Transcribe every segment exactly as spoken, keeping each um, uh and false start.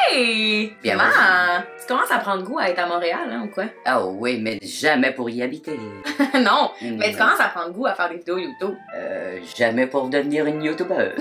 Hey! Bien, Comment? Tu commences à prendre goût à être à Montréal, hein, ou quoi? Ah oui, mais jamais pour y habiter. Non, Mm. mais tu commences à prendre goût à faire des vidéos YouTube. Euh, jamais pour devenir une YouTuber.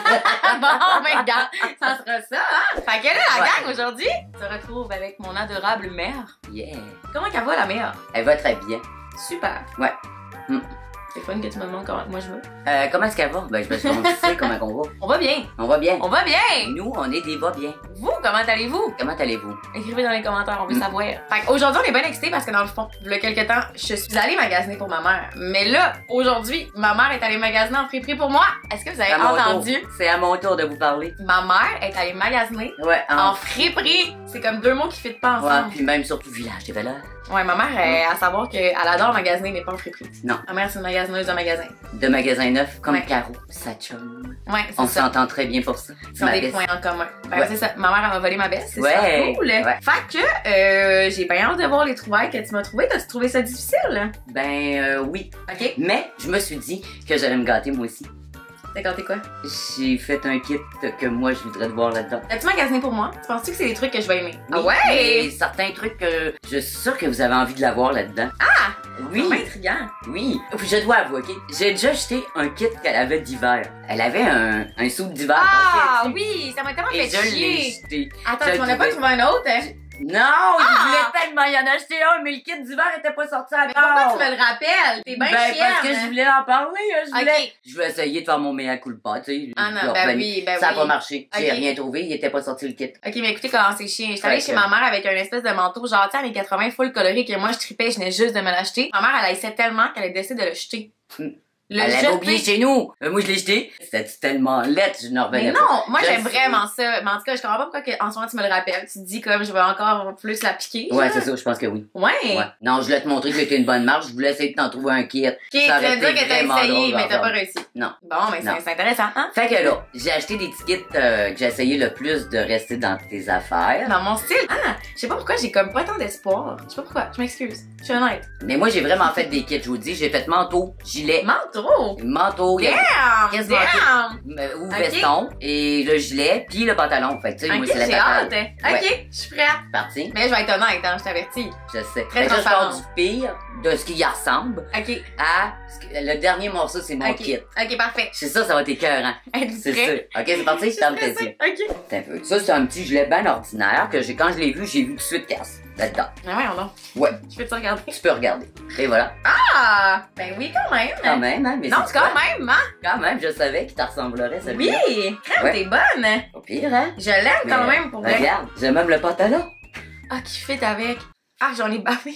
Bon, mais regarde, ça sera ça, hein? Fait que là, la Ouais. gang, aujourd'hui, tu te retrouves avec mon adorable mère. Yeah. Comment qu'elle va, la mère? Elle va très bien. Super. Ouais. Mm. C'est fun que tu me demandes comment moi je vais. Euh, comment est-ce qu'elle va? Ben, je me suis dit, on sait comment on va. On va bien. On va bien. On va bien. Nous, on est des va-bien. Vous, comment allez-vous? Comment allez-vous? Écrivez dans les commentaires, on veut Mm. savoir. Fait qu'aujourd'hui, on est bien excités parce que dans le fond, il y a quelques temps, je suis allée magasiner pour ma mère. Mais là, aujourd'hui, ma mère est allée magasiner en friperie pour moi. Est-ce que vous avez À mon entendu? tour. C'est à mon tour de vous parler. Ma mère est allée magasiner Ouais, en friperie. C'est comme deux mots qui fitent pas Ouais, ensemble. puis même surtout village des valeurs. Ouais, ma mère, elle, à savoir qu'elle adore magasiner, mais pas en friperie. Non. Ma mère, c'est une magasineuse de magasin. De magasin neuf, comme Ouais. Caro, sa chum. Ouais, c'est On ça. s'entend très bien pour ça. Ils ont Ma des best. points en commun. Ben, Ouais. c'est ça. Ma mère, elle m'a volé ma bête. C'est Ouais, ça. Cool. ouais. Fait que, euh, j'ai bien hâte de voir les trouvailles que tu m'as trouvées. T'as-tu trouvé ça difficile? Ben euh, oui. OK. Mais je me suis dit que j'allais me gâter moi aussi. T'as gâté quoi? J'ai fait un kit que moi je voudrais te voir là-dedans. As-tu magasiné pour moi? Tu penses-tu que c'est des trucs que je vais aimer? Ah Oui, ouais? mais certains trucs que je suis sûre que vous avez envie de l'avoir là-dedans. Ah! Oui, C'est intriguant. oui. Puis je dois avouer, ok, j'ai déjà acheté un kit qu'elle avait d'hiver. Elle avait un, un soupe d'hiver. Ah pensais-tu? oui! Ça m'a tellement Et fait je l'ai chier. jeté. Attends, je tu m'en as pas trouvais- trouvé un autre? Hein? Non, Ah! je voulais tellement y en acheter un, mais le kit d'hiver était pas sorti Mais encore. pourquoi tu me le rappelles? T'es bien Ben, fière. parce que hein? je voulais en parler, hein, je voulais, Ok. je voulais essayer de faire mon mea culpa, tu sais. Ah non, Je ben revenais. oui, ben Ça a oui. pas marché, j'ai Ok. rien trouvé, il était pas sorti le kit. Ok, mais écoutez comment c'est chiant. J'étais allée Fait chez que- ma mère avec un espèce de manteau genre, tu sais, années quatre-vingts full coloré que moi je tripais, je venais juste de me l'acheter. Ma mère, elle haïssait tellement qu'elle a décidé de le jeter. Hmm. Le Elle l'avait jeter. oublié chez nous. Euh, moi, je l'ai jeté. C'était tellement laid, je n'en revenais Mais pas. non, moi Je j'aime sais. vraiment ça. Mais en tout cas, je comprends pas pourquoi que, en ce moment tu me le rappelles. Tu te dis comme je vais encore plus la piquer. Ouais, genre. c'est ça, je pense que oui. Ouais. Ouais. Non, je voulais te montrer que j'étais une bonne marche. Je voulais essayer de t'en trouver un kit. Ok, tu Ça aurait veux dire été que t'as vraiment essayé, drôle mais d'en t'as pas faire. réussi. Non. Bon, mais Non. c'est c'est intéressant, hein? Fait que là, j'ai acheté des petits kits euh, que j'ai essayé le plus de rester dans tes affaires. Dans mon style. Ah, je sais pas pourquoi j'ai comme pas tant d'espoir. Je sais pas pourquoi, je m'excuse. Je suis honnête. Mais moi, j'ai vraiment fait des kits, je vous dis. J'ai fait manteau, gilet, Manteau! manteau, il y avait- Damn! Quasiment Damn! euh, ou Ok. veston, et le gilet, puis le pantalon. Fait que, tu sais, moi, Ok, c'est la j'ai hâte. totale. Ok, Ouais. je suis prête. Parti. Mais je vais être honnête, hein, je t'avertis. Je sais. Très Fait que là, je pars transparente. du pire, de ce qui y ressemble, Ok, à ce que- le dernier morceau, c'est mon ok. kit. Ok, parfait. C'est ça, ça va être écœurant. Êtes-vous C'est prêts? sûr. Ok, c'est parti, je t'en tes yeux. Ok. Attends un peu. Ça, c'est un petit gilet bien ordinaire que j'ai, quand je l'ai vu, j'ai vu tout de suite casse là-dedans. Ah ouais, on a. Ouais, Je peux te regarder? tu peux regarder. Et voilà. Ah! Ben oui, quand même. Quand même, hein, mais Non, c'est quand quoi? même, hein? Quand même, je savais qu'il te ressemblerait, celui-là. Oui! Crème, Ouais. t'es bonne! Au pire, hein? Je l'aime quand Mais, même pour vrai. Regarde, j'ai même le pantalon. Ah, qui fit avec. Ah, j'en ai bavé.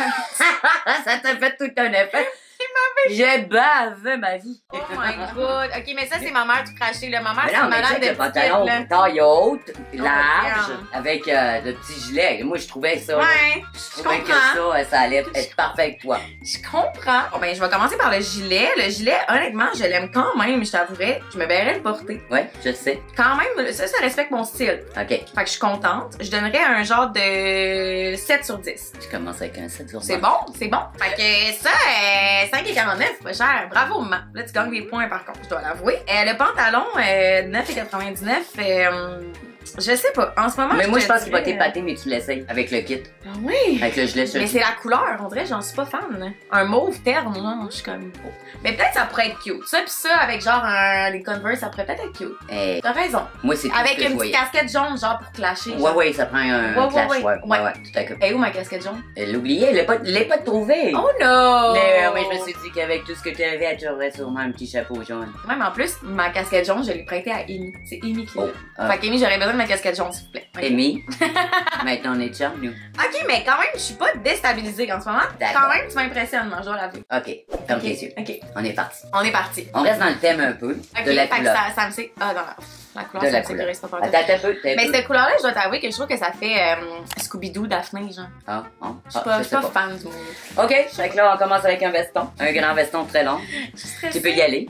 Ça t'a fait tout un effet. J'ai bavé ma vie. Oh my god. Ok, mais ça, c'est ma mère tout craché, là. Ma mère, Mais c'est non, une mais malade check de le petite, pantalon là. taille haute, large, regarde. avec euh, le petit gilet. Moi, je trouvais ça. Ouais, Je je trouvais que comprends. ça, ça allait être parfait avec toi. Je comprends. Bon, ben, je vais commencer par le gilet. Le gilet, honnêtement, je l'aime quand même, je t'avouerais. Je me verrais le porter. Ouais, je sais. Quand même, ça, ça respecte mon style. Ok. Fait que je suis contente. Je donnerais un genre de sept sur dix. Je commence avec un sept sur C'est vingt. bon, c'est bon. Fait que ça, euh, cinq et quarante-neuf, pas cher. Bravo, maman. Là, tu gagnes des points, par contre, je dois l'avouer. Euh, le pantalon, euh, neuf et quatre-vingt-dix-neuf, euh, je sais pas. En ce moment, Mais moi, je te pense qu'il va dirais, t'épater, mais tu l'essayes avec le kit. Ah oui? Avec le gilet sur Mais le c'est la couleur, on dirait, j'en suis pas fan. Un mauve terne, genre, je suis comme... oh. Mais peut-être ça pourrait être cute. Ça pis ça, avec genre un, des Converse, ça pourrait peut-être être cute. Eh, T'as raison. moi, c'est tout Avec ce que je une petite voyais. casquette jaune, genre, pour clasher. Ouais, genre. ouais, ça prend un, Ouais, un ouais, clash. ouais. Ouais, ouais, Ouais. ouais, tout à coup. Et où ma casquette jaune? Elle l'oubliait, elle l'a pas, elle l'a pas trouvé. Oh non! Mais, euh, mais je me suis dit qu'avec tout ce que tu avais, tu aurais sûrement un petit chapeau jaune. Même en plus, ma casquette jaune, je l'ai prêtée à Amy. C'est Amy qui l'a. Oh, ah. Fait qu'Amy, j'aurais besoin de ma casquette jaune, s'il vous plaît. Ok. Amy, maintenant on est chum, nous. Ok, mais quand même, je suis pas déstabilisée en ce moment. D'accord. Quand même, tu m'impressionnes, moi, je dois l'avouer. Ok, ferme Ok, tes yeux. Ok, On est parti. on est parti. On reste dans le thème un peu Ok, de la fait que couleur. ça, ça me sait. Ah, non, non. La couleur, De ça la me couleur. sécurise pas Attends, t'as peu, t'as Mais peu. cette couleur-là, je dois t'avouer que je trouve que ça fait euh, Scooby-Doo Daphné, genre. Ah, ah, Je suis ah, pas, je je sais suis pas fan du mot. Ok, fait que là, on commence avec un veston. Un grand veston très long. Je suis stressée. Tu peux y aller.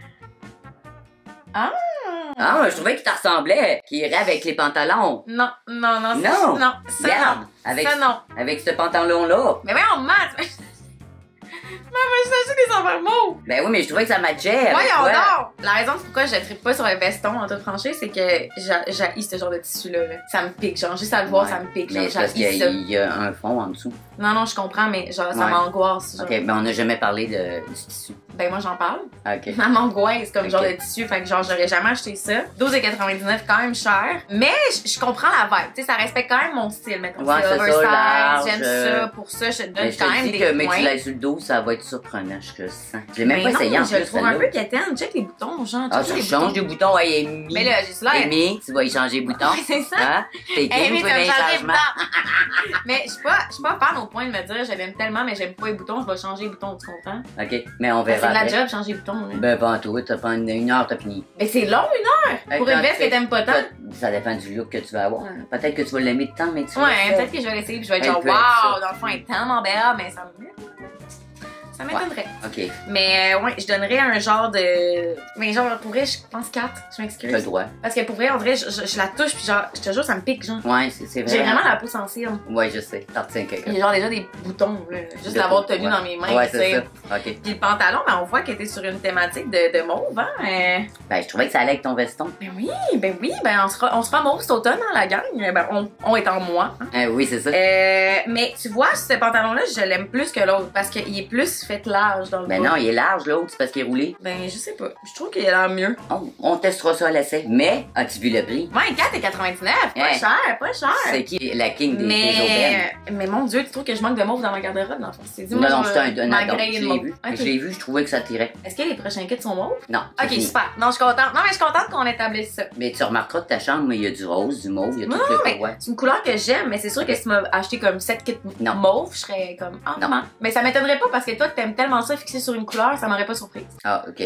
Ah! Ah, je trouvais qu'il te ressemblait, qu'il irait avec les pantalons. Non, non, non. ça- Non. Non, ça Regarde, non. avec, Ça non. avec ce pantalon-là. Mais voyons, Matt! Maman, je t'achète des affaires mauves. Ben oui, mais je trouvais que ça matchait. Voyons ouais. donc! La raison pourquoi je tripe pas sur le veston en toute franchise, c'est que j'haïs ce genre de tissu-là. Là. Ça me pique, genre, juste à le voir, Ouais. ça me pique. Mais Genre, parce qu'il j'haïs y, ça. a- il y a un fond en dessous. Non, non, je comprends, mais genre, ça Ouais. m'angoisse. Ok, ben on n'a jamais parlé de, du tissu. Ben, moi, j'en parle. Ok. Ça m'angoisse comme Ok. genre de tissu, fait que genre, j'aurais jamais acheté ça. douze quatre-vingt-dix-neuf, quand même cher. Mais je je comprends la vibe, tu sais, ça respecte quand même mon style. Mettons, Ouais, c'est c'est ça, oversize, large, j'aime euh, ça. Pour ça, je te Mais donne je quand te même dis des que, mais points. tu l'as sur le dos, ça va être surprenant, je te sens. Je l'ai même Mais pas non, essayé en je plus, le trouve un celle-là. peu quétaine. Check les boutons, genre. Ah, check tu les changes boutons. des boutons, ouais, Amy. Mais là, juste là. Amy, tu vas y changer les boutons. Ouais, c'est ça. Hein? T'es Hey, game, mais tu ça fais me des changerait changements. de temps. Mais je suis pas, je suis pas fan au point de me dire, je l'aime tellement, mais j'aime pas les boutons, je vais changer les boutons, tu comprends? Ok, mais on C'est verra de la après. job, changer les boutons. Là. Ben, pas en tout, t'as pas une, une heure, t'as fini. Mais c'est long, une heure! Hey, Pour quand une veste tu que fais- t'aimes pas tant. Ça dépend du look que tu vas avoir. Peut-être que tu vas l'aimer tant, mais tu vas Ouais, le peut-être que je vais l'essayer puis je vais être Elle genre, peut être waouh, ça. dans le fond, elle est tellement belle, mais ça me. Ça m'étonnerait. Ok, Mais euh, ouais, je donnerais un genre de. Mais genre, pour vrai, je pense quatre, je t'as le m'excuse. droit. Parce que pour vrai, on dirait, je, je, je la touche puis genre, je te jure, ça me pique, genre. Ouais, c'est c'est vrai. J'ai vraiment la peau sensible. Ouais, je sais. T'en retiens quelqu'un. Il y a genre déjà des boutons, là. Juste De l'avoir peau, tenu ouais. dans mes mains, Ouais, tu c'est sais. ça. Ok. Puis le pantalon, ben on voit qu'elle était sur une thématique de, de mauve, hein. euh. Ben, je trouvais que ça allait avec ton veston. Ben oui, ben oui, ben on sera, on sera mauve cet automne, hein, la gang. Ben on, on est en moi. Hein. Ah oui, c'est ça. Euh, mais tu vois, ce pantalon-là, je l'aime plus que l'autre parce qu'il est plus fait large dans le Ben bas. non, il est large, l'autre, c'est parce qu'il est roulé. Ben, je sais pas. Je trouve qu'il a l'air mieux. Oh, on testera ça à l'essai. Mais, as-tu vu le prix? vingt-quatre et quatre-vingt-dix-neuf, pas Hey. cher, pas cher. C'est qui la king des, des aubaines? Mais, mais mon Dieu, tu trouves que je manque de mauve dans ma garde-robe, dans le fond? C'est dit, Non, moi, non, je c'était veux un, un ma addon. grille Je de l'ai mauve. vu. Ok. Je l'ai vu, je trouvais que ça tirait. Est-ce que les prochains kits sont mauves? Non. c'est Ok, fini. super. Non, je suis contente. Non, mais je suis contente qu'on établisse ça. Mais tu remarqueras que ta chambre, il y a du rose, du mauve, il y a Non, tout non, le mais ouais. c'est une couleur que j'aime, mais c'est sûr que si tu m'as acheté comme sept kits Non. mauve, je serais comme, ah, Non. non. Mais ça m'étonnerait pas parce que toi, t'aimes tellement ça fixé sur une couleur, ça m'aurait pas surprise. Ah, ok.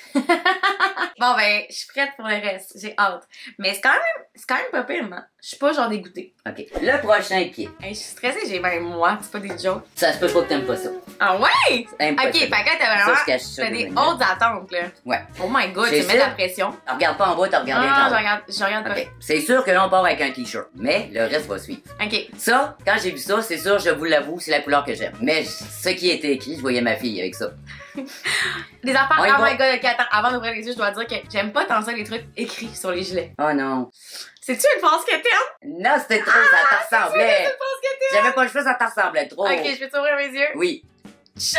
Bon, ben, je suis prête pour le reste. J'ai hâte. Mais c'est quand même, c'est quand même pas pire, man. Je suis pas genre dégoûtée. Ok. Le prochain kit. Hey, je suis stressée, j'ai même moi, c'est pas des jokes. Ça se peut pas que t'aimes pas ça. Ah ouais? C'est Ok, impossible. fait que là, t'as Ça, vraiment. je cache ça. T'as de des manière. hautes attentes, là. Ouais. Oh my god, C'est tu mets de ça. la pression. Regarde pas en bas, t'as regardé Ah, en je haut. regarde, je regarde pas. Ok. C'est sûr que là, on part avec un t-shirt. Mais le reste va suivre. Ok. Ça, quand j'ai vu ça, c'est sûr, je vous l'avoue, c'est la couleur que j'aime. Mais ce qui était écrit, je voyais ma fille avec ça. Les affaires, On y oh va. my god, ok, attends, avant d'ouvrir les yeux, je dois dire que j'aime pas tant ça les trucs écrits sur les gilets. Oh non. C'est-tu une phrase que t'aimes? Non, c'était trop, ça te C'est une ressemblait. phrase que t'aimes? J'avais pas le choix, ça te ressemblait trop. Ok, je peux t'ouvrir mes yeux? Oui. Chat!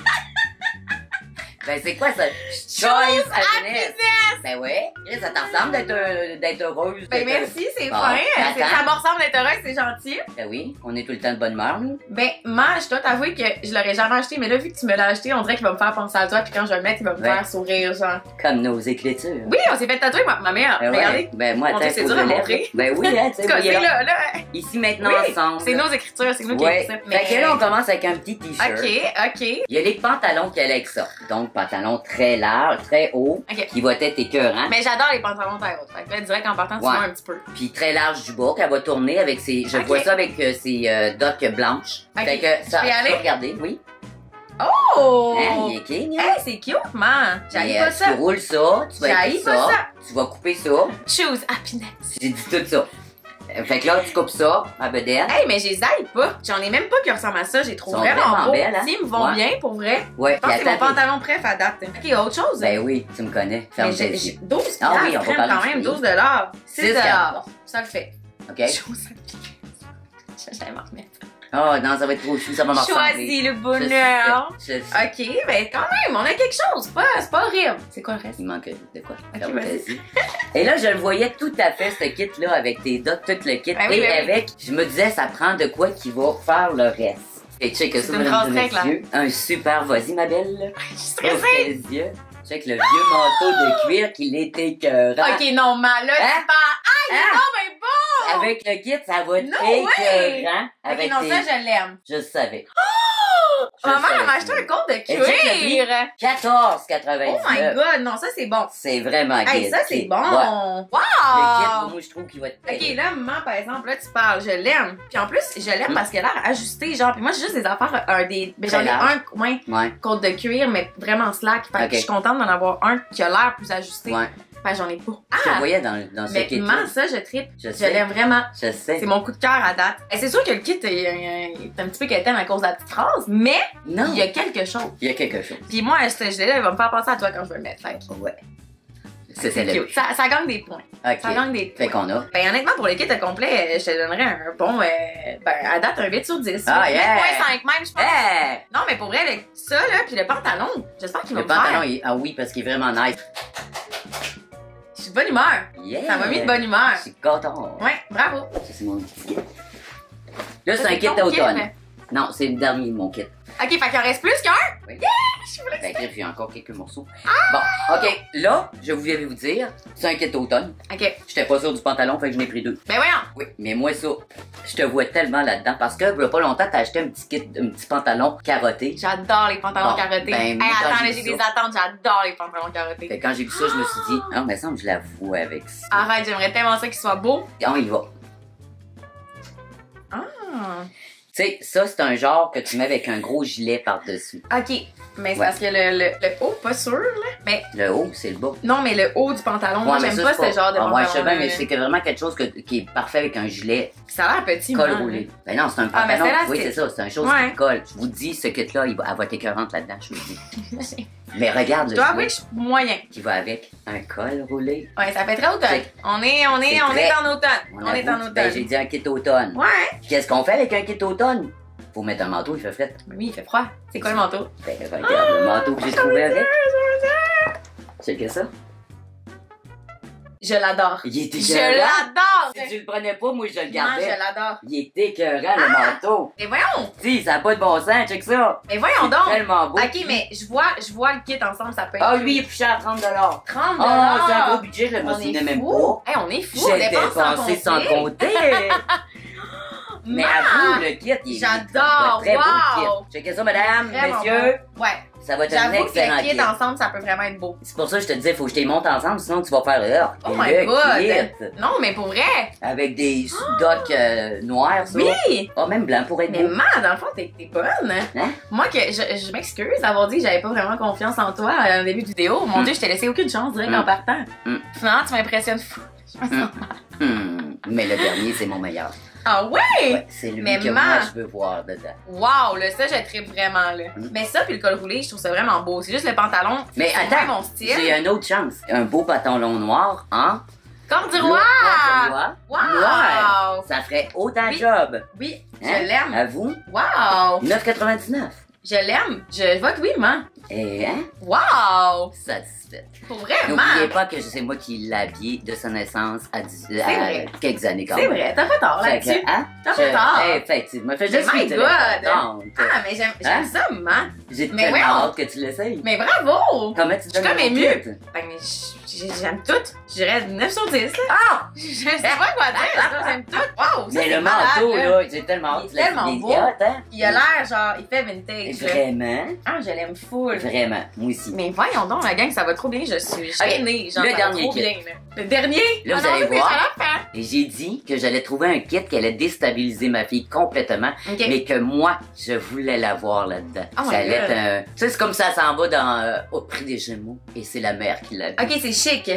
Ben, c'est quoi ça? Choice Choice happiness! happiness. Ben ouais. Chris, ça te ressemble d'être euh, d'être heureuse. Ben d'être- merci, c'est Bon, fin. attends. C'est- Ça me ressemble d'être heureuse, c'est gentil. Ben oui, on est tout le temps de bonne humeur, nous. Ben, moi, je dois t'avouer que je l'aurais jamais acheté, mais là, vu que tu me l'as acheté, on dirait qu'il va me faire penser à toi, puis quand je vais le mettre, il va me Ouais. faire sourire, genre. Comme nos écritures. Oui, on s'est fait tatouer, ma, ma mère. Ben ouais. Regardez. Ben moi, Mon attends, Dieu, c'est faut dur que à je lève. montrer. Ben oui, hein, tu En sais, tout cas, voyez c'est là. là, là. Ici, maintenant, Oui, ensemble. c'est nos écritures, c'est nous qui Ouais. écrivons. Fait que là, on commence avec un petit t-shirt. Ok, ok. Il y a les pantalons qui allaient avec ça. Donc, pantalons très larges, très hauts, Ok. qui va être écœurant. Mais j'adore les pantalons taille haute. Fait que là, direct en partant, tu Ouais. vois un petit peu. Puis très large du bas, qu'elle va tourner avec ses... Je Ok. vois ça avec euh, ses euh, docks blanches. Ok. Fait que ça, Je peux y aller? ça, regardez, oui. Oh! Hein, il est king, hein? Hey, c'est cute, man! J'aille Et, pas euh, ça. Tu roules ça, tu vas J'haïs écrire pas ça, ça. tu vas couper ça. Choose happiness. J'ai dit tout ça. Euh, Fait que là, tu coupes ça, à bedaine. Hey, mais je les aille pas. J'en ai même pas qui ressemblent à ça. J'ai trouvé Sont vraiment, vraiment beau. belles, hein? Ils me vont Ouais. bien, pour vrai. Ouais, Je pense que c'est mon attends, pantalon préf à date. Ok, autre chose? Ben oui, tu me connais. Ferme Mais tes j'ai j'ai yeux. douze Ah oui, piastres, on va crème parler quand du même, prix. douze dollars. six six dollars. Ça le fait. OK? Chose Je vais m'en remettre. Oh non, ça va être trop chou, ça va me ressembler. Choisis le Je bonheur. sais, je sais. Ok, ben quand même, on a quelque chose. C'est pas, c'est pas horrible. C'est quoi le reste? Il manque de quoi? Ok, Ferme vas-y. tes yeux. Et là, je le voyais tout à fait, ce kit-là, avec tes dots, tout le kit. Ben oui, et ben oui. avec, je me disais, ça prend de quoi qui va faire le reste. Et check ça, C'est une mesdames phrase et très claire. messieurs. Un super, vas-y, ma belle. Je suis Ouvre stressée. tes yeux. Check le vieux manteau de cuir qu'il était écœurant. Ok, non, mais là, Hein? tu parles. Ah, il est Hein? non, mais bon! Avec le kit, ça va être No way! écœurant. Ok, Avec non, tes... ça, je l'aime. Je le savais. Je Ma le mère savais, m'a acheté tu un compte de Et check le prix. cuir. quatorze Oh quatre-vingt-dix-neuf. my god, non, ça, c'est bon. C'est vraiment Hey, good. ça, c'est bon. Ouais. Wow! Le kit, moi, je trouve qu'il va être très Ok, là, maman, par exemple, là, tu parles, je l'aime. Puis en plus, je l'aime Hmm. parce qu'elle a l'air ajustée, genre. Puis moi, j'ai juste des affaires, un des. Ben, j'en Très ai large. un coin Ouais, côte de cuir, mais vraiment slack. Fait Ok. que je suis contente d'en avoir un qui a l'air plus ajusté. ouais. Ben, j'en ai pas. Je te Ah! voyais dans, dans ce Mais kit. man, ça, je trippe. Je Je sais. l'aime vraiment. Je sais. C'est mon coup de cœur à date. Et c'est sûr que le kit est, est- est un petit peu quétaine à cause de la petite phrase, mais Non. il y a quelque chose. Il y a quelque chose. Puis moi, ce gilet-là, il va me faire penser à toi quand je vais le mettre. Fait que Ouais. C'est c'est célèbre. cute. Ça, ça gagne des points. Ok. Ça gagne des points. Fait qu'on a. Ben honnêtement, pour le kit complet, je te donnerais un bon, euh, ben à date, un huit sur dix. Ah, huit yeah! virgule cinq même, je pense. Hey! Non, mais pour vrai, le- ça, là, puis le pantalon, j'espère qu'il va Le me faire. pantalon, il... ah oui, parce qu'il est vraiment nice. Je suis de bonne humeur. Yeah! Ça m'a mis de bonne humeur. Je suis content. Ouais, bravo. Ça, c'est mon petit kit. Là, Ça, c'est un kit ton d'automne. kit, Non, c'est le dernier de mon kit. Ok, fait qu'il en reste plus qu'un. Oui. Yeah! Je suis Fait que, il y a encore quelques morceaux. Bon, ok. Là, je vais vous dire, c'est un kit d'automne. Ok. J'étais pas sûr du pantalon, fait que je n'ai pris deux. Ben voyons. Oui, mais moi, ça, je te vois tellement là-dedans. Parce que, il y a pas longtemps, t'as acheté un petit kit, un petit pantalon carotté. J'adore les pantalons Bon, carottés. ben, hey, moi, quand attends, j'ai là, vu j'ai des ça- attentes. J'adore les pantalons carottés. Fait que quand j'ai vu ça, je me suis dit, ah, mais ça, me semble que je la vois avec ça. Arrête, j'aimerais tellement ça qu'il soit beau. On y va. Ah. Tu sais, ça, c'est un genre que tu mets avec un gros gilet par-dessus. Ok. Mais c'est Ouais. parce que le, le, le haut, pas sûr, là. Mais Le haut, c'est le bas. non, mais le haut du pantalon, moi, mais j'aime ça, pas c'est ce genre de ah, pantalon. ouais, je sais bien, mais c'est que vraiment quelque chose que- qui est parfait avec un gilet Ça a l'air petit, col moi, roulé. Ben non, c'est un Ah, mais pantalon. c'est oui, élastique. c'est ça, c'est une chose Ouais. qui colle. Je vous dis, ce kit-là, il va, elle va être écœurante là-dedans, je vous le dis. Mais regarde Je le dois avouer gilet que je suis moyen. qui va avec un col roulé. Ouais, ça fait très automne. C'est- On est, on est, c'est on très- est en automne. On, est avoue, en automne. Ben, j'ai dit un kit automne. Ouais. Qu'est-ce qu'on fait avec un kit automne? Faut mettre un manteau, il fait frais. Mais oui, il fait froid. C'est quoi le manteau? Ben, regarde le manteau que j'ai trouvé avec. C'est que ça? Je l'adore. Il est Je écœurant. l'adore. Si tu le prenais pas, moi je le Non, gardais. je l'adore. Il est écœurant, le manteau. Et voyons. Si, ça n'a pas de bon sens, check ça. Mais voyons C'est donc. tellement beau. Ok, mais je vois, je vois le kit ensemble, ça peut être. Ah, lui, il est plus cher à trente dollars. trente Oh, dollars. c'est un gros budget, je le me On souvenais est même fou. pas. Hey, on est fou. On J'ai dépense sans dépensé sans compter. compter. Mais Ma- avoue, le kit, il est J'adore, très beau wow. kit. Checkez ça, madame, Vraiment messieurs. beau. Ouais. Ça va être un J'avoue que excellent le kit kit. ensemble, ça peut vraiment être beau. C'est pour ça que je te disais, faut que je te les monte ensemble, sinon tu vas faire Oh oh, my le god. kit. Non, mais pour vrai. Avec des docks euh, noirs, ça. Oui. Oh, même blanc pour être Mais beau. man, dans le fond, t'es t'es bonne. Hein? Moi, que je, je m'excuse d'avoir dit que j'avais pas vraiment confiance en toi euh, au début de vidéo. Mon Mm. Dieu, je t'ai laissé aucune chance direct Mm. en partant. Mm. Finalement, tu m'impressionnes fou. Je me sens Mm. mal. Hmm, mais le dernier, c'est mon meilleur. Ah ouais? Ouais, c'est lui Mais que man. moi, je veux voir dedans. Wow, là, ça, je tripe vraiment, là. Mm. Mais ça, puis le col roulé, je trouve ça vraiment beau. C'est juste le pantalon. Mais c'est attends, pas mon style. j'ai une autre chance. Un beau pantalon noir, hein? Corduroy! Corduroy. Wow! Noir. Ça ferait autant Oui. job. Oui, Hein? je l'aime. À vous? Wow! neuf quatre-vingt-dix-neuf. Je l'aime. Je vote oui, man. Et, hein? Wow! Satisfaite. Pour vrai, N'oubliez man. pas que c'est moi qui l'ai habillé de sa naissance à, dix, à vrai. quelques années quand C'est même. vrai, t'as pas tort Fait que, là-dessus. hein? T'as Je- pas tort. Effectivement. Fait Mais juste my vite, God. donc, Ah, mais j'aime j'aime Hein? ça, man. J'ai Mais tellement voyons. hâte que tu l'essayes. Mais bravo! Comment tu Je suis donnes comme mon émue. kit? Ben, mais j- j- j'aime tout. Je dirais neuf sur dix, là. Ah! Je sais pas quoi dire, là. J'aime tout. Wow! ça, Mais c'est le malade, manteau, là. là, j'ai tellement hâte. Il est tu l'as- tellement il est beau. hot, hein? Il a l'air, genre, il fait vintage. là. Vraiment? Ah, je l'aime full. Vraiment. Moi aussi. Mais voyons donc, la gang, ça va trop bien. Je suis gênée. Genre, le ça va dernier trop kit. bien, là. Le dernier? Là, Ah vous non, allez c'est voir. déjà la fin. Et j'ai dit que j'allais trouver un kit qui allait déstabiliser ma fille complètement, Ok. mais que moi, je voulais l'avoir là-dedans. Oh my ça allait God. être un... Tu sais, c'est comme ça s'en va dans euh, Au prix des Gémeaux, et c'est la mère qui l'a vu. Ok, c'est chic.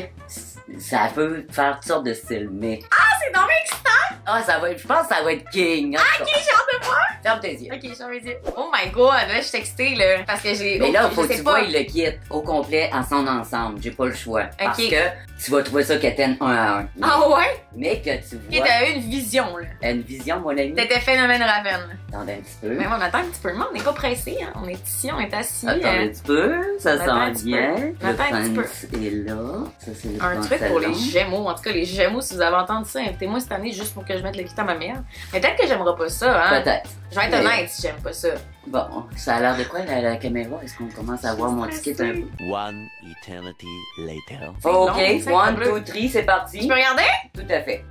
Ça peut faire toutes sortes de styles, mais... C'est dans mes excitant. Ah, ça va être... Je pense que ça va être king. Ok, j'ai hâte de voir. Ferme tes yeux. Ok, je vais dire. Oh my god, là, je suis excitée, là. Parce que j'ai. Mais là, oh, faut je que sais tu pas. vois le kit au complet en son ensemble. J'ai pas le choix. Parce Ok. que tu vas trouver ça qu'Étienne un à un. Ah ouais? Mais que tu Ok, vois t'as eu une vision, là. une vision, mon ami. T'étais phénomène Raven. Attendez un petit peu. Mais on attend un petit peu. Mais on n'est pas pressé, hein. On est ici, on est assis. Attends euh, un petit peu, ça Attends un sent petit bien. peu. Le Attends un petit peu. pants est là. Ça, c'est le Un truc pour les pantalon. Gémeaux. En tout cas, les Gémeaux, si vous avez entendu ça, invitez-moi cette année juste pour que je mette le kit à ma mère. Mais peut-être que j'aimerai pas ça, hein. Peut-être. Je vais être Mais- honnête si j'aime pas ça. Bon, ça a l'air de quoi la, la caméra? Est-ce qu'on commence à voir mon suis ticket un peu? One eternity later. C'est Ok, long, c'est one, un peu. two, three, c'est Je parti. peux regarder? Tout à fait.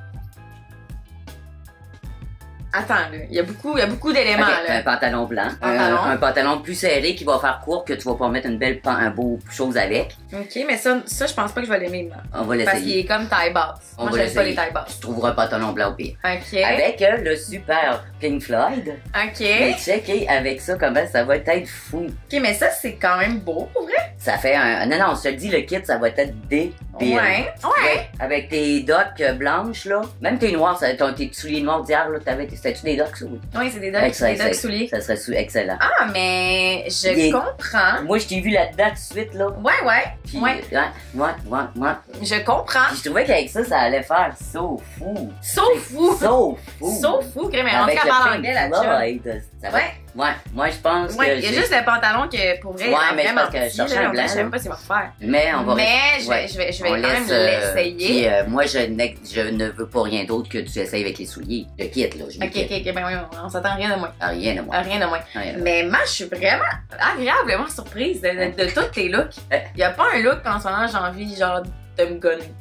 Attends, là. Il y a beaucoup, il y a beaucoup d'éléments, Ok, là. un pantalon blanc. Pantalon. Un, un pantalon plus serré qui va faire court, que tu vas pas mettre une belle pan- un beau chose avec. Ok, mais ça, ça je pense pas que je vais l'aimer, moi. On va Parce qu'il l'essayer. est comme taille basse. On Moi, va j'aime pas l'essayer. les tailles basses. Tu trouveras un pantalon blanc au pire. Ok. Avec euh, le super Pink Floyd. Ok. Mais checker avec ça comment ça va être fou. Ok, mais ça, c'est quand même beau, pour vrai. Ça fait un... Non, non, je te le dis, le kit, ça va être débile. Ouais. Ouais. Avec tes docks euh, blanches, là. Même tes noirs, ça, ton, tes souliers noirs d'hier, là, t'avais... C'était-tu des docks, ça? Oui. Oui, c'est des docks, Excellent, des docks excellent. souliers. Ça serait sou- excellent. Ah, mais je Il est- comprends. Moi, je t'ai vu là-dedans tout de suite, là. Ouais, ouais. Puis, Ouais. euh, ouais, ouais, ouais. Je comprends. Puis je trouvais qu'avec ça, ça allait faire so fou. Sauf fou. So fou. Sauf fou, mais on Avec se le parle Pink anglais là-dessus. Floyd, ça va- Ouais. Ouais, moi je pense Ouais, que il y a j'ai- juste le pantalon que pour vrai, Ouais, il est mais je vraiment pense que je petit, cherchais là, un donc blanc, je sais là. même pas s'il va faire. Mais on va Mais rester- je ouais. vais, je vais, je vais On quand même laisse, euh, l'essayer. Puis euh, moi, je, n'ai- je ne veux pas rien d'autre que tu essayes avec les souliers. Le kit, là. Je Ok, ok, ok, ben oui, on s'attend à rien de moins. Ah, rien de moi. À rien de moins. Rien de moi. Mais moi, je suis vraiment agréablement surprise de, de, de tous tes looks. Ouais. Il y a pas un look qu'en ce moment j'ai envie, genre, de me gonner.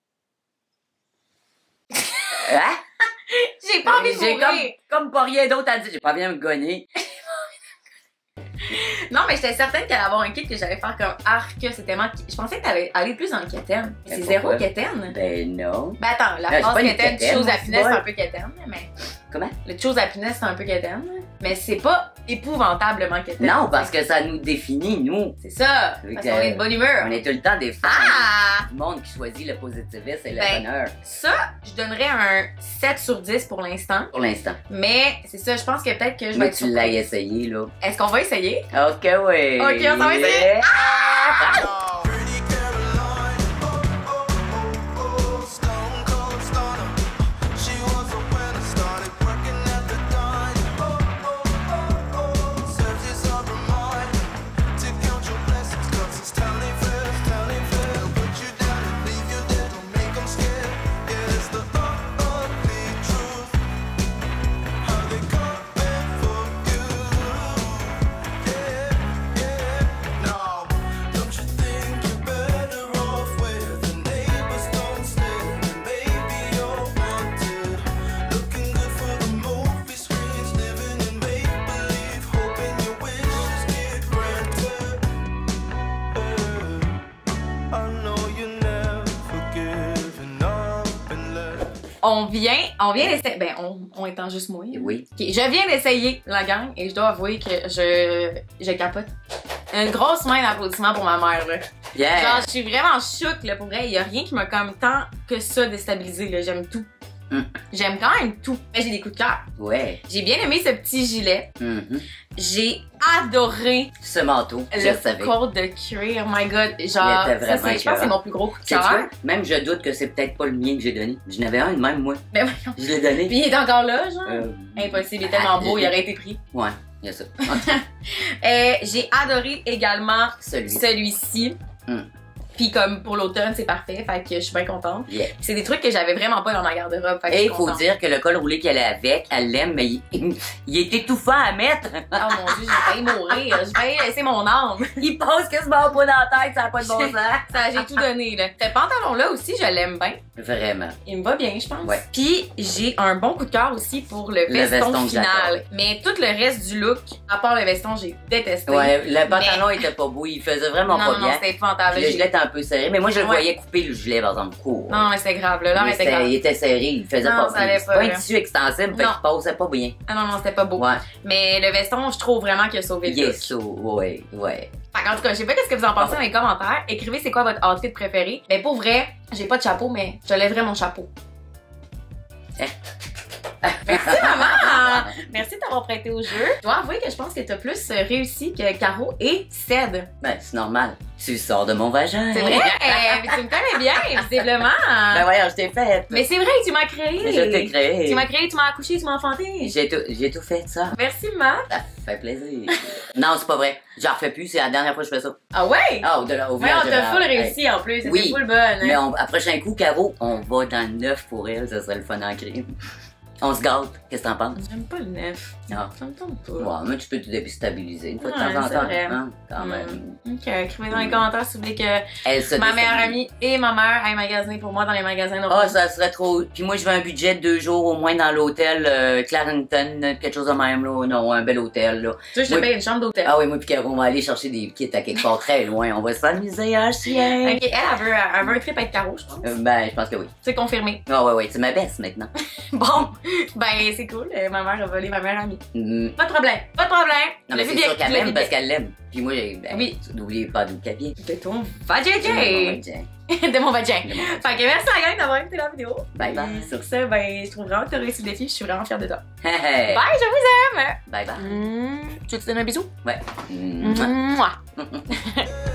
Hein? J'ai pas envie de J'ai mourir. comme, comme pas rien d'autre à dire. J'ai pas bien me gonner. Non, mais j'étais certaine qu'elle allait avoir un kit que j'allais faire comme arc. C'était tellement... Je pensais que t'allais aller plus dans le quétaine. Mais C'est pourquoi? zéro quétaine. Ben non. Ben attends, la Ben, phrase c'est pas une quétaine, quétaine, chose à moi, finesse, c'est c'est pas- un peu quétaine, mais... Comment? Le chose à finesse, c'est un peu quétaine. Mais c'est pas épouvantablement quétaine. Non, parce que ça nous définit, nous. C'est ça. Oui, Parce que- qu'on est de bonne humeur. On est tout le temps des fans. Ah! Du monde qui choisit le positivisme et le Ben, bonheur. Ça, je donnerais un sept sur dix pour l'instant. Pour l'instant. Mais c'est ça, je pense que peut-être que je vais Mais être tu l'as surprise. essayé, là. Est-ce qu'on va essayer? Ok, oui. Ok, on s'en va essayer. Yeah. Pretty Caroline, oh, oh, oh, oh, stone cold stunner. She was a winner, started working at the dime. Oh, oh, oh, oh, serves you some reminder to count your blessings, 'cause it's telling fair, telling fair. Put you down and leave you there, don't make them scared. Yeah, it's the ugly truth. How they coming for you. Yeah, yeah, no. Don't you think you're better off where the neighbors don't stare? Maybe you're wanted, looking good for the movie screens, living in make-believe, hoping your wishes get granted. Yeah. I know you never given up and left. On vient, on vient d'essayer. Ben, on, on étant juste moi. Oui. Ok, je viens d'essayer la gang et je dois avouer que je, je capote. Une grosse main d'applaudissement pour ma mère, là. Yeah. Genre, je suis vraiment chouk, là, pour vrai. Il y a rien qui m'a comme tant que ça déstabilisé, là. J'aime tout. Mm. J'aime quand même tout. Mais j'ai des coups de cœur. Ouais. J'ai bien aimé ce petit gilet. Mhm. J'ai adoré Ce manteau, je le savais. code de cuir. Oh my god. Genre, Il était ça, vraiment c'est- je pense que c'est écœurant. mon plus gros coup de Sais-tu cœur. quoi? Même je doute que c'est peut-être pas le mien que j'ai donné. Je n'avais un de même, moi. Mais voyons. Je l'ai donné. Puis il est encore là, genre. Euh, Impossible, il est tellement beau, il aurait été pris. Ouais, il y a ça. Euh, j'ai adoré également Celui. celui-ci. Mm. Puis comme pour l'automne, c'est parfait, fait que je suis bien contente. Yeah. C'est des trucs que j'avais vraiment pas dans ma garde-robe, fait que je Et suis il faut contente. dire que le col roulé qu'elle a avec, elle l'aime, mais il, il est étouffant à mettre. Oh mon dieu, j'ai failli mourir, j'ai failli laisser mon âme. Il passe quasiment pas dans la tête, ça n'a pas de bon sens. Ça, j'ai tout donné, là. Ce pantalon-là aussi, je l'aime bien. Vraiment. Il me va bien, je pense. Ouais. Puis j'ai un bon coup de cœur aussi pour le, Le veston, veston que final. j'adore. Mais tout le reste du look, à part le veston, j'ai détesté. Ouais, le pantalon était pas beau, il faisait vraiment non, pas non, non, bien. c'était épouvantable. Puis le J'ai- gilet était un peu serré, mais moi je le Ouais. voyais couper le gilet par exemple court. Non, mais c'était grave, là. L'heure Mais était c'était- grave. il était serré, il faisait Non, pas ça allait C'est pas, pas un là. tissu extensible, fait Non. qu'il passait pas bien. Ah non, non, c'était pas beau. Ouais. Mais le veston, je trouve vraiment qu'il a sauvé le look. Yes, so, ouais, ouais. Fait en tout cas, je sais pas qu'est-ce que vous en pensez dans les commentaires. Écrivez c'est quoi votre outfit préféré. Mais pour vrai, j'ai pas de chapeau, mais je lèverais mon chapeau. Eh. Merci maman! Merci de t'avoir prêté au jeu. Je dois avouer que je pense que t'as plus euh, réussi que Caro et Ced. Ben, c'est normal. Tu sors de mon vagin. C'est vrai? Eh, mais tu me connais bien, visiblement. Ben voyons, je t'ai fait. Mais c'est vrai, tu m'as créé. Je t'ai créé. Tu m'as créé, tu m'as accouché, tu m'as enfanté. J'ai tout, j'ai tout fait ça. Merci maman. Ça fait plaisir. Non, c'est pas vrai. J'en refais plus, c'est la dernière fois que je fais ça. Ah ouais? Ah, au delà, au Ouais, village on de t'a la- full Hey. réussi en plus, c'était Oui. full bonne. Mais on, à prochain coup, Caro, on va dans le neuf pour elle, ça serait le fun en crime. On se gâte. Qu'est-ce que t'en penses? J'aime pas le neuf. Ah. Ça me tombe pas. Ouais, mais tu peux te déstabiliser une fois de Ouais, temps en c'est temps. vrai. Hein, quand même. Mm. Ok, écrivez dans les commentaires si vous voulez que Elle se ma déstabilise. meilleure amie et ma mère aillent magasiner pour moi dans les magasins Ah, normaux. ça serait trop. Puis moi, je veux un budget de deux jours au moins dans l'hôtel euh, Clarendon, quelque chose de même, là. Non, un bel hôtel, là. Tu veux, je te Oui. paye une chambre d'hôtel. Ah oui, moi, puis Caro, on va aller chercher des kits à quelque part très loin. On va s'amuser à chien. Ok, elle, elle veut, elle veut un trip avec Caro, je pense. Euh, ben, je pense que oui. C'est confirmé. Ah ouais, ouais, c'est ma baisse maintenant. Bon, ben c'est cool. Euh, ma mère a volé ma meilleure amie. Mm. Pas de problème, pas de problème. Non, mais Je c'est l'ai vu sûr bien, qu'elle je l'ai l'aime vu parce bien. qu'elle l'aime. Puis moi, j'ai- ben, Oui. n'oubliez pas d'où qu'elle vient. De ton vagin. De mon vagin. De mon vagin. De mon vagin. Fait que merci à la gang d'avoir écouté la vidéo. Bye bye. Et sur ce, ben je trouve vraiment que t'as réussi le défi. Je suis vraiment fière de toi. Hey, hey. Bye, je vous aime. Bye bye. Mm. Tu veux te donner un bisou? Ouais. Mm. Mouah.